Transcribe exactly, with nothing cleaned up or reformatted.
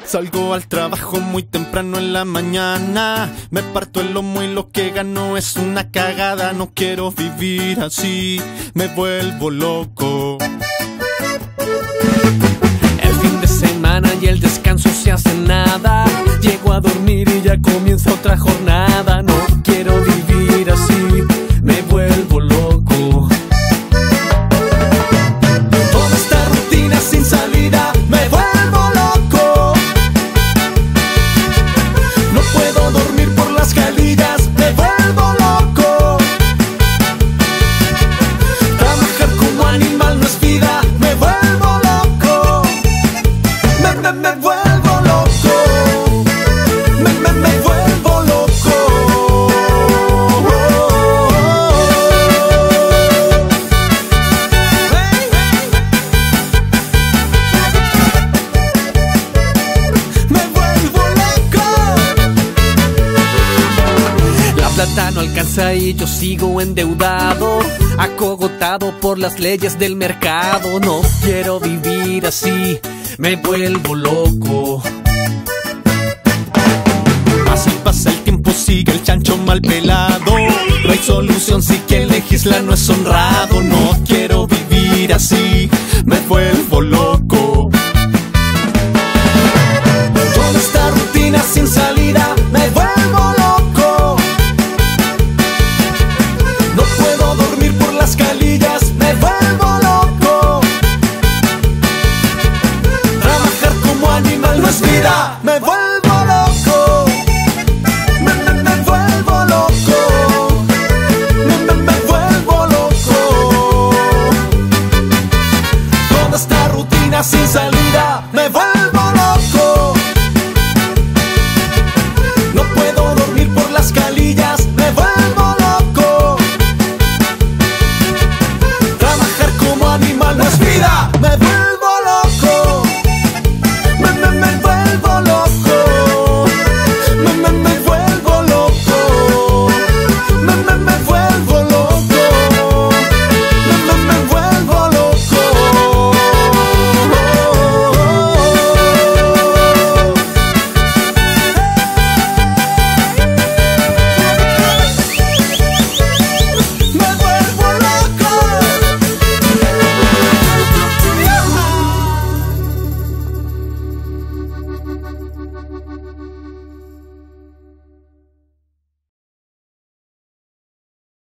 Salgo al trabajo muy temprano en la mañana, me parto el lomo y lo que gano es una cagada. No quiero vivir así, me vuelvo loco. El fin de semana y el descanso se hace nada. Llego a dormir y ya comienza otra jornada. No quiero vivir así, me vuelvo loco. Toda esta rutina sin salida, me vuelvo loco. No puedo dormir por las calillas, me vuelvo loco. Trabajar como animal no es vida, me vuelvo loco. Me, me, me vuelvo loco. Me, me, me vuelvo loco. Me vuelvo loco. La plata no alcanza y yo sigo endeudado, acogotado por las leyes del mercado. No quiero vivir así, me vuelvo loco. Así pasa el tiempo, sigue el chancho mal pelado. No hay solución si quien legisla no es honrado. No quiero vivir así, me vuelvo